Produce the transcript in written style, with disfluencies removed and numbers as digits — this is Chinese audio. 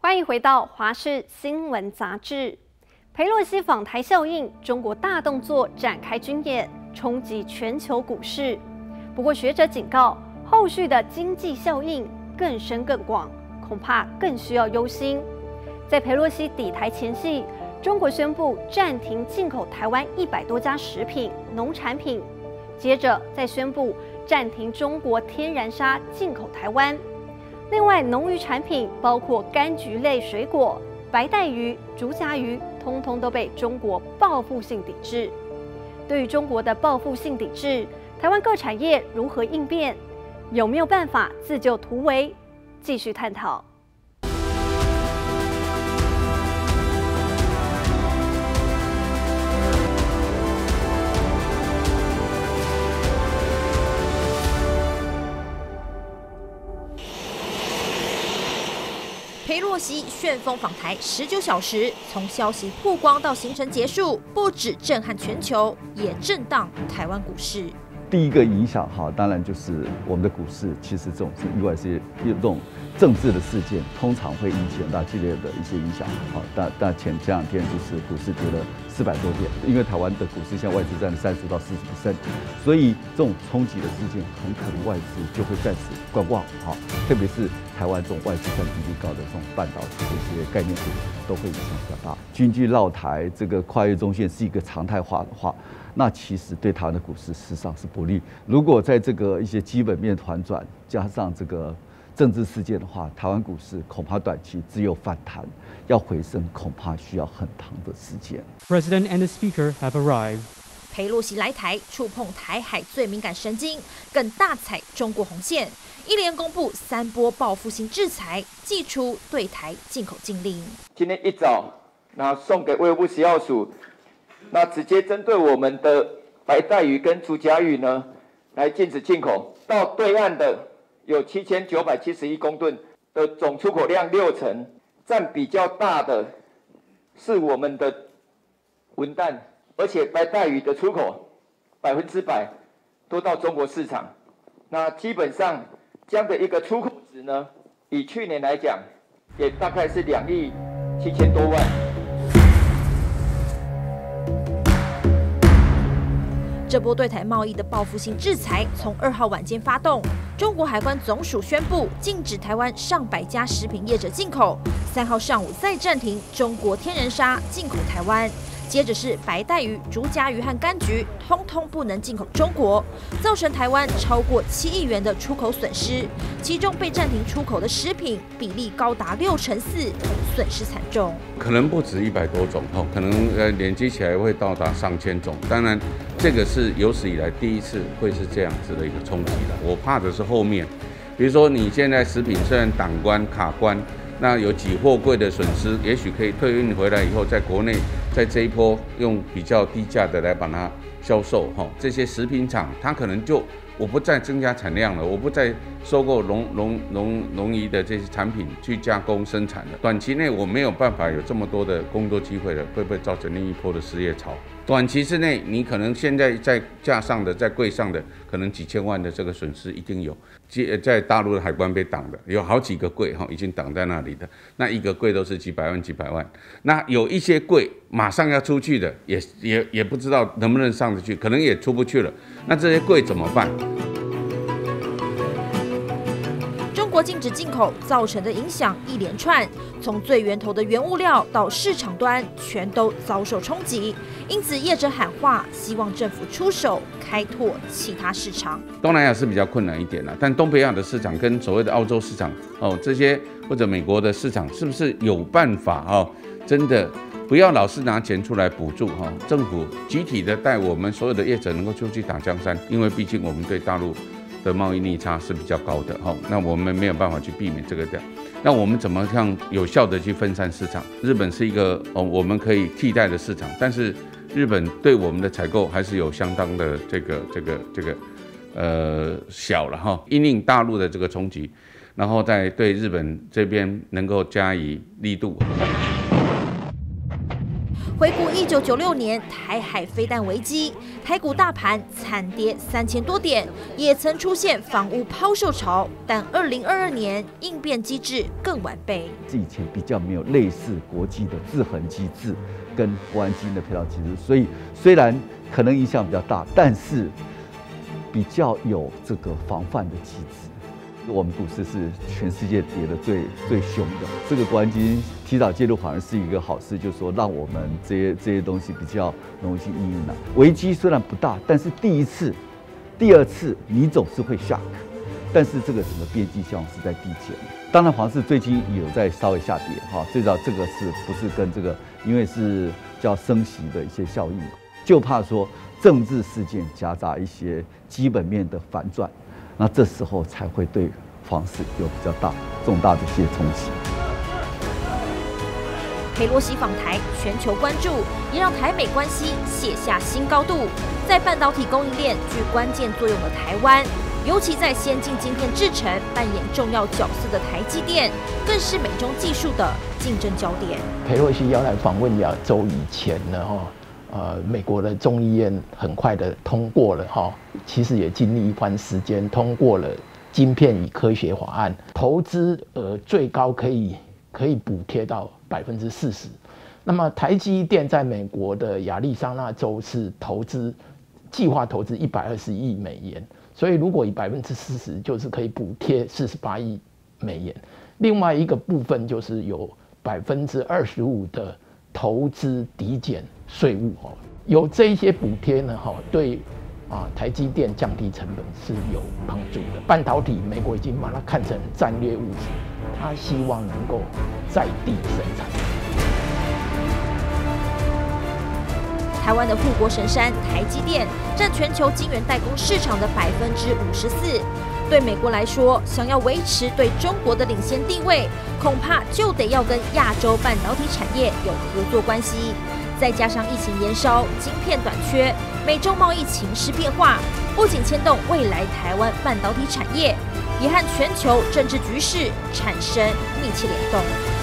欢迎回到华视新闻杂志。裴洛西访台效应，中国大动作展开军演，冲击全球股市。不过学者警告，后续的经济效应更深更广，恐怕更需要忧心。在裴洛西抵台前夕，中国宣布暂停进口台湾100多家食品、农产品，接着再宣布暂停中国天然砂进口台湾。另外，农渔产品包括柑橘类水果、白带鱼、竹荚鱼，通通都被中国报复性抵制。对于中国的报复性抵制，台湾各产业如何应变？有没有办法自救突围？继续探讨。 裴洛西旋风访台19小时，从消息曝光到行程结束，不止震撼全球，也震荡台湾股市。 第一个影响当然就是我们的股市，其实这种是意外是这种政治的事件，通常会引起很大剧烈的一些影响。但前两天就是股市跌了400多点，因为台湾的股市现在外资占了30到40%，所以这种冲击的事件很可能外资就会在此观望。特别是台湾这种外资占比例高的这种半导体这些概念股，都会影响比较大。军机绕台这个跨越中线是一个常态化的话，那其实对台湾的股市事实上是不利。如果在这个一些基本面反转，加上这个政治事件的话，台湾股市恐怕短期只有反弹，要回升恐怕需要很长的时间。 President and the Speaker have arrived. 裴洛西来台，触碰台海最敏感神经，更大踩中国红线，一连公布3波报复性制裁，祭出对台进口禁令。 今天一早，那送给卫部食药署，那直接针对我们的白带鱼跟竹荚鱼呢，来禁止进口。到对岸的有7971公吨的总出口量60%，占比较大的是我们的文旦。而且白带鱼的出口100%都到中国市场，那基本上这样的一个出口值呢，以去年来讲，也大概是2亿7千多万。 这波对台贸易的报复性制裁从2号晚间发动，中国海关总署宣布禁止台湾上百家食品业者进口，3号上午再暂停中国天然砂进口台湾。接着是白带鱼、竹荚鱼和柑橘，通通不能进口中国，造成台湾超过7亿元的出口损失。其中被暂停出口的食品比例高达64%，损失惨重。 可能不止100多种可能累积起来会到达上千种。当然，这个是有史以来第一次会是这样子的一个冲击了。我怕的是后面，比如说你现在食品虽然挡关卡关。那有几货柜的损失，也许可以退运回来以后，在国内在这一波用比较低价的来把它销售这些食品厂，它可能就我不再增加产量了，我不再收购农渔的这些产品去加工生产了。短期内我没有办法有这么多的工作机会了，会不会造成另一波的失业潮？短期之内，你可能现在在架上的、在柜上的，可能几千万的这个损失一定有。在大陆的海关被挡的，有好几个柜已经挡在那里的，那一个柜都是几百万。那有一些柜马上要出去的，也不知道能不能上得去，可能也出不去了。那这些柜怎么办？ 中国禁止进口造成的影响一连串，从最源头的原物料到市场端，全都遭受冲击。因此，业者喊话，希望政府出手开拓其他市场。 东南亚是比较困难一点但东北亚的市场跟所谓的澳洲市场这些或者美国的市场，是不是有办法真的不要老是拿钱出来补助政府集体的带我们所有的业者能够出去打江山，因为毕竟我们对大陆的贸易逆差是比较高的那我们没有办法去避免这个的。那我们怎么样有效的去分散市场？日本是一个我们可以替代的市场，但是日本对我们的采购还是有相当的这个小了因应大陆的这个冲击，然后再对日本这边能够加以力度。 回顾1996年台海飞弹危机，台股大盘惨跌3000多点，也曾出现房屋抛售潮，但2022年应变机制更完备。 以前比较没有类似国际的制衡机制跟国安基金的配套机制，所以虽然可能影响比较大，但是比较有这个防范的机制。我们股市是全世界跌得最凶的，这个国安基金提早介入反而是一个好事，就是说让我们这些东西比较容易去应用。危机虽然不大，但是第一次、第二次你总是会 shock， 但是这个整个边际效应是在递减。当然，房市最近有在稍微下跌哈，最早这个是不是跟这个因为是叫升息的一些效应，就怕说政治事件夹杂一些基本面的反转。那这时候才会对房市有比较重大的一些冲击。 裴洛西访台，全球关注，也让台美关系写下新高度。在半导体供应链具关键作用的台湾，尤其在先进晶片制程扮演重要角色的台积电，更是美中技术的竞争焦点。 裴洛西要来访问亚洲以前呢，美国的众议院很快的通过了其实也经历一番时间，通过了晶片与科学法案，投资最高可以补贴到40%。那么台积电在美国的亚利桑那州是计划投资120亿美元，所以如果以40%，就是可以补贴48亿美元。另外一个部分就是有25%的投资抵减税务有这一些补贴呢对台积电降低成本是有帮助的。半导体美国已经把它看成战略物资，它希望能够在地生产。 台湾的护国神山台积电占全球晶圆代工市场的54%。对美国来说，想要维持对中国的领先地位，恐怕就得要跟亚洲半导体产业有合作关系。再加上疫情延烧、晶片短缺、美中贸易情势变化，不仅牵动未来台湾半导体产业，也和全球政治局势产生密切联动。